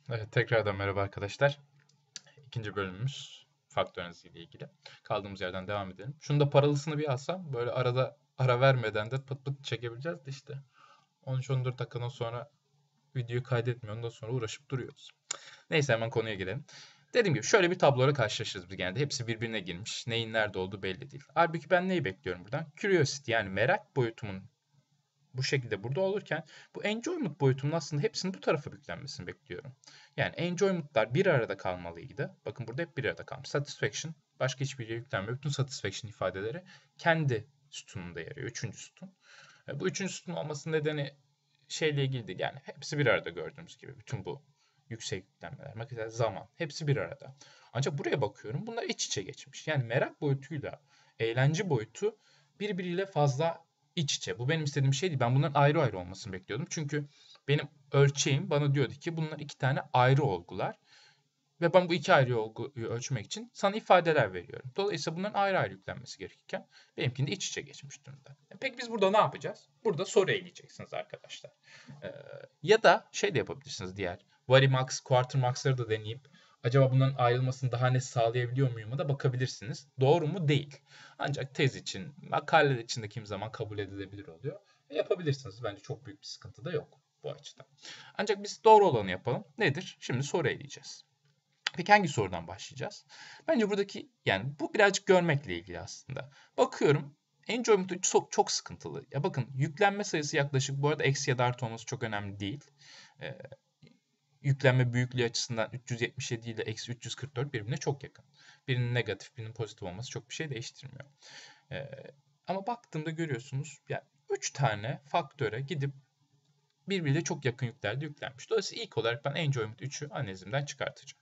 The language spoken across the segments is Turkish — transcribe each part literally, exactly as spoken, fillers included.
Evet, tekrardan merhaba arkadaşlar. İkinci bölümümüz faktör analizi ile ilgili. Kaldığımız yerden devam edelim. Şunu da paralısını bir alsam böyle arada ara vermeden de pıt pıt çekebileceğiz de işte. on üç on dört dakikadan sonra videoyu kaydetmiyor. Ondan sonra uğraşıp duruyoruz. Neyse hemen konuya girelim. Dediğim gibi şöyle bir tabloyla karşılaşırız biz genelde. Hepsi birbirine girmiş. Neyin nerede olduğu belli değil. Halbuki ben neyi bekliyorum buradan? Curiosity yani merak boyutumun bu şekilde burada olurken bu enjoyment boyutunun aslında hepsinin bu tarafa yüklenmesini bekliyorum. Yani enjoyment'lar bir arada kalmalıydı. Bakın burada hep bir arada kalmış. Satisfaction başka hiçbir yere yüklenmiyor. Bütün satisfaction ifadeleri kendi sütununda yer alıyor. Üçüncü sütun. E, Bu üçüncü sütun olmasının nedeni şeyle ilgili değil. Yani hepsi bir arada gördüğümüz gibi. Bütün bu yüksek yüklenmeler, mesela zaman hepsi bir arada. Ancak buraya bakıyorum bunlar iç içe geçmiş. Yani merak boyutuyla eğlence boyutu birbiriyle fazla iç içe. Bu benim istediğim şey değil. Ben bunların ayrı ayrı olmasını bekliyordum. Çünkü benim ölçeğim bana diyordu ki bunlar iki tane ayrı olgular. Ve ben bu iki ayrı olguyu ölçmek için sana ifadeler veriyorum. Dolayısıyla bunların ayrı ayrı yüklenmesi gerekirken benimkinde iç içe geçmiş durumda. E Peki biz burada ne yapacağız? Burada soru eleyeceksiniz arkadaşlar. Ee, ya da şey de yapabilirsiniz diğer. Varimax, Quartermax'ları da deneyip acaba bunların ayrılmasını daha net sağlayabiliyor muyum da bakabilirsiniz. Doğru mu? Değil. Ancak tez için, makale için de kimi zaman kabul edilebilir oluyor. E yapabilirsiniz. Bence çok büyük bir sıkıntı da yok bu açıdan. Ancak biz doğru olanı yapalım. Nedir? Şimdi soru eleyeceğiz. Peki hangi sorudan başlayacağız? Bence buradaki yani bu birazcık görmekle ilgili aslında. Bakıyorum Enjoyment çok, çok sıkıntılı. Ya bakın yüklenme sayısı yaklaşık bu arada eksi ya da artı olması çok önemli değil. Ee, yüklenme büyüklüğü açısından üç yüz yetmiş yedi ile eksi üç yüz kırk dört birbirine çok yakın. Birinin negatif birinin pozitif olması çok bir şey değiştirmiyor. Ee, ama baktığımda görüyorsunuz yani üç tane faktöre gidip birbiriyle çok yakın yüklerde yüklenmiş. Dolayısıyla ilk olarak ben Enjoyment üçü analizimden çıkartacağım.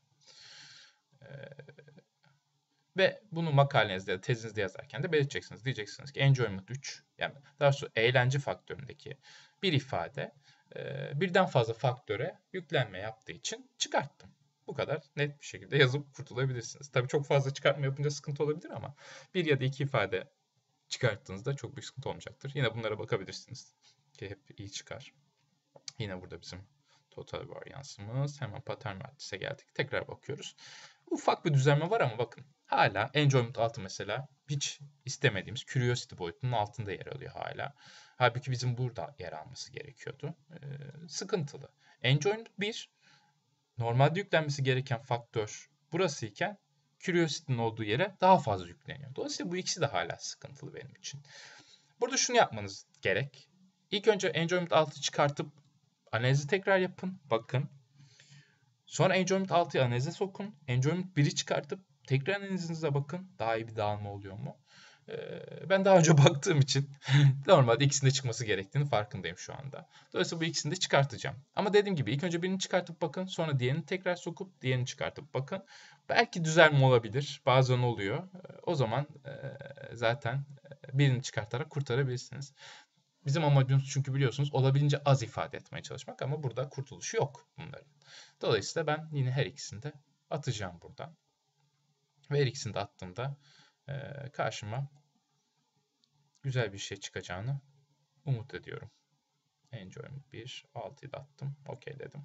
Ee, Ve bunu makalenizde ya da tezinizde yazarken de belirteceksiniz. Diyeceksiniz ki enjoyment üç yani daha doğrusu eğlence faktöründeki bir ifade e, birden fazla faktöre yüklenme yaptığı için çıkarttım. Bu kadar net bir şekilde yazıp kurtulabilirsiniz. Tabii çok fazla çıkartma yapınca sıkıntı olabilir ama bir ya da iki ifade çıkarttığınızda çok büyük sıkıntı olmayacaktır. Yine bunlara bakabilirsiniz ki hep iyi çıkar. Yine burada bizim total varyansımız. Hemen pattern matris'e geldik. Tekrar bakıyoruz. Ufak bir düzenleme var ama bakın. Hala enjoyment altı mesela hiç istemediğimiz curiosity boyutunun altında yer alıyor hala. Halbuki bizim burada yer alması gerekiyordu. Ee, sıkıntılı. Enjoyment bir normalde yüklenmesi gereken faktör burası iken curiosity'nin olduğu yere daha fazla yükleniyor. Dolayısıyla bu ikisi de hala sıkıntılı benim için. Burada şunu yapmanız gerek. İlk önce enjoyment altı çıkartıp analizi tekrar yapın. Bakın. Sonra Enjoyment altıyı analize sokun. Enjoyment biri çıkartıp tekrar analizinize bakın. Daha iyi bir dağılma oluyor mu? Ee, ben daha önce baktığım için normalde ikisinde çıkması gerektiğini farkındayım şu anda. Dolayısıyla bu ikisini de çıkartacağım. Ama dediğim gibi ilk önce birini çıkartıp bakın. Sonra diğerini tekrar sokup diğerini çıkartıp bakın. Belki düzelme olabilir. Bazen oluyor. Ee, O zaman e, zaten e, birini çıkartarak kurtarabilirsiniz. Bizim amacımız çünkü biliyorsunuz olabildiğince az ifade etmeye çalışmak ama burada kurtuluşu yok bunların. Dolayısıyla ben yine her ikisini de atacağım buradan. Ve her ikisini de attığımda e, karşıma güzel bir şey çıkacağını umut ediyorum. Enjoyment bir, altıyı da attım. Okey dedim.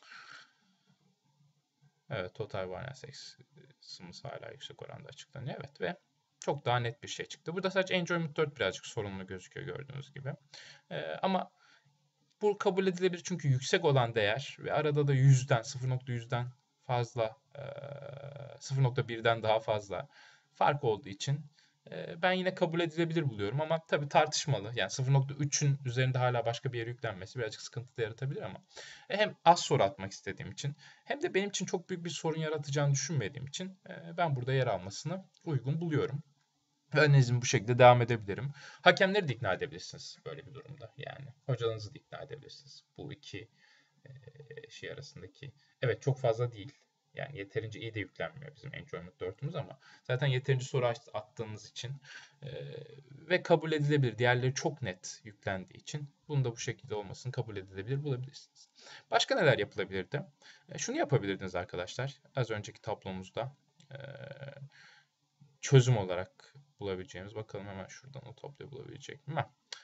Evet, total variance x'imiz hala yüksek oranda açıklanıyor. Evet ve çok daha net bir şey çıktı. Burada sadece Enjoyment dört birazcık sorunlu gözüküyor gördüğünüz gibi. E, ama bu kabul edilebilir çünkü yüksek olan değer ve arada da yüzden sıfır nokta yüzden fazla sıfır nokta birden daha fazla fark olduğu için ben yine kabul edilebilir buluyorum ama tabii tartışmalı. Yani sıfır nokta üçün üzerinde hala başka bir yere yüklenmesi birazcık sıkıntı da yaratabilir ama hem az soru atmak istediğim için hem de benim için çok büyük bir sorun yaratacağını düşünmediğim için ben burada yer almasını uygun buluyorum. Ve analizimi bu şekilde devam edebilirim. Hakemleri de ikna edebilirsiniz böyle bir durumda. Yani hocalarınızı da ikna edebilirsiniz. Bu iki e, şey arasındaki. Evet çok fazla değil. Yani yeterince iyi de yüklenmiyor bizim Enjoyment dörtümüz ama zaten yeterince soru attığınız için e, ve kabul edilebilir. Diğerleri çok net yüklendiği için bunu da bu şekilde olmasını kabul edilebilir bulabilirsiniz. Başka neler yapılabilirdi? E, şunu yapabilirdiniz arkadaşlar. Az önceki tablomuzda e, çözüm olarak bulabileceğimiz. Bakalım hemen şuradan o tabloyu bulabilecek miyim?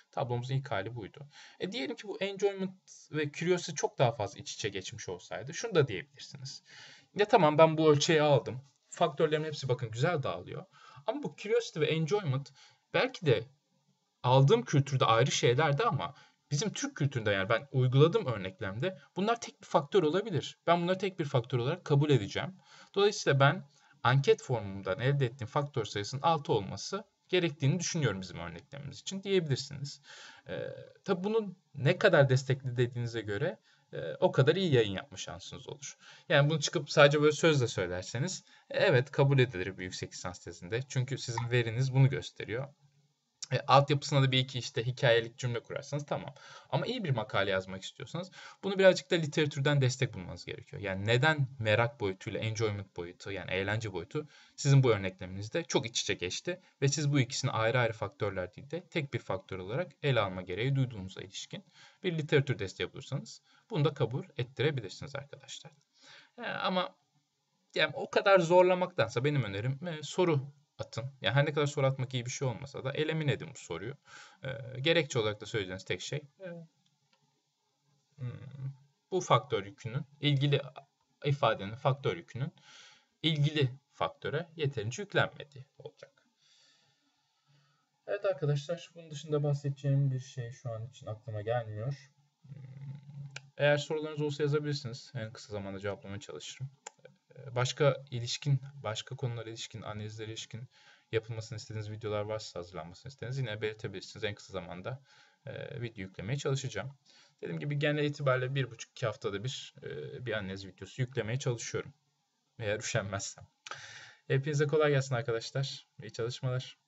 Tablomuzun ilk hali buydu. E diyelim ki bu enjoyment ve curiosity çok daha fazla iç içe geçmiş olsaydı şunu da diyebilirsiniz. Ya tamam, ben bu ölçeği aldım. Faktörlerin hepsi bakın güzel dağılıyor. Ama bu curiosity ve enjoyment belki de aldığım kültürde ayrı şeylerdi ama bizim Türk kültüründe, yani ben uyguladığım örneklemde bunlar tek bir faktör olabilir. Ben bunları tek bir faktör olarak kabul edeceğim. Dolayısıyla ben anket formumdan elde ettiğim faktör sayısının altı olması gerektiğini düşünüyorum bizim örneklemimiz için diyebilirsiniz. Ee, tabii bunun ne kadar destekli dediğinize göre e, o kadar iyi yayın yapma şansınız olur. Yani bunu çıkıp sadece böyle sözle söylerseniz evet kabul edilir bir yüksek lisans tezinde. Çünkü sizin veriniz bunu gösteriyor. E, altyapısına da bir iki işte hikayelik cümle kurarsanız tamam. Ama iyi bir makale yazmak istiyorsanız bunu birazcık da literatürden destek bulmanız gerekiyor. Yani neden merak boyutuyla enjoyment boyutu, yani eğlence boyutu sizin bu örnekleminizde çok iç içe geçti ve siz bu ikisini ayrı ayrı faktörler değil de tek bir faktör olarak ele alma gereği duyduğunuza ilişkin bir literatür desteği bulursanız bunu da kabul ettirebilirsiniz arkadaşlar. E, ama yani o kadar zorlamaktansa benim önerim e, soru atın. Yani her ne kadar soru atmak iyi bir şey olmasa da elemin edin bu soruyu. E, gerekçe olarak da söyleyeceğiniz tek şey e, hmm, bu faktör yükünün ilgili ifadenin faktör yükünün ilgili faktöre yeterince yüklenmediği olacak. Evet arkadaşlar, bunun dışında bahsedeceğim bir şey şu an için aklıma gelmiyor. Hmm, Eğer sorularınız olsa yazabilirsiniz. En kısa zamanda cevaplamaya çalışırım. Başka ilişkin, başka konulara ilişkin, analizlere ilişkin yapılmasını istediğiniz videolar varsa, hazırlanmasını istediğiniz yine belirtebilirsiniz. En kısa zamanda e, video yüklemeye çalışacağım. Dediğim gibi genel itibariyle bir buçuk iki haftada bir e, bir analiz videosu yüklemeye çalışıyorum. Eğer üşenmezsem. Hepinize kolay gelsin arkadaşlar. İyi çalışmalar.